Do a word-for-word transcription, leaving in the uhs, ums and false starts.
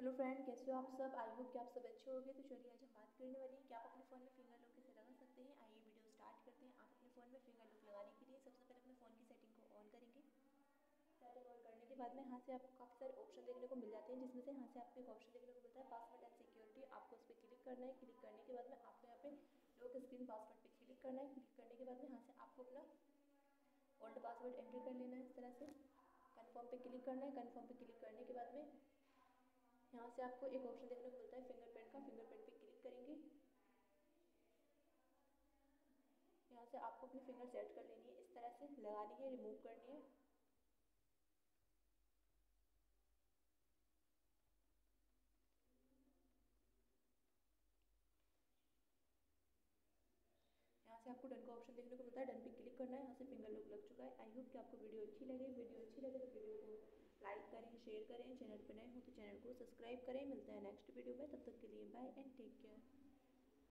Hello friend, कैसे हो आप सब। आई होप कि आप सब अच्छे होंगे। तो चलिए आज हम बात करने वाली हैं कि आप अपने फ़ोन में फिंगर लॉक कैसे लगा सकते हैं। आइए वीडियो स्टार्ट करते हैं। आप अपने फ़ोन में फिंगर लॉक लगाने के लिए सबसे पहले अपने फ़ोन की सेटिंग को ऑन करेंगे। सेटिंग ऑन करने के बाद में यहाँ से आपको काफ़ी सारे ऑप्शन देखने को मिल जाते हैं, जिसमें से यहाँ से आपको एक ऑप्शन देखने को मिलता है पासवर्ड एंड सिक्योरिटी। आपको उस पर क्लिक करना है। क्लिक करने के बाद में आपको यहाँ पे लॉक स्क्रीन पासवर्ड पर क्लिक करना है। क्लिक करने के बाद में यहाँ से आपको अपना ओल्ड पासवर्ड एंटर कर लेना है। इस तरह से कन्फर्म पे क्लिक करना है। कन्फर्म पे क्लिक करने के बाद में यहाँ से आपको एक ऑप्शन देखने को मिलता है फिंगरप्रिंट का। फिंगरप्रिंट पे क्लिक करेंगे। यहाँ से आपको अपनी फिंगर सेट कर लेनी है। इस तरह से लगानी है, रिमूव करनी है। यहाँ से आपको डन का ऑप्शन देखने को मिलता है। डन पे क्लिक करना है। यहाँ से फिंगर लॉक लग चुका है। आई होप कि आपको वीडियो अच्छी लगे। वीडियो अच्छी लगे तो वीडियो को लाइक करें, शेयर करें। चैनल पर नए हो तो चैनल को सब्सक्राइब करें। मिलता है नेक्स्ट वीडियो में। तब तक के लिए बाय एंड टेक केयर।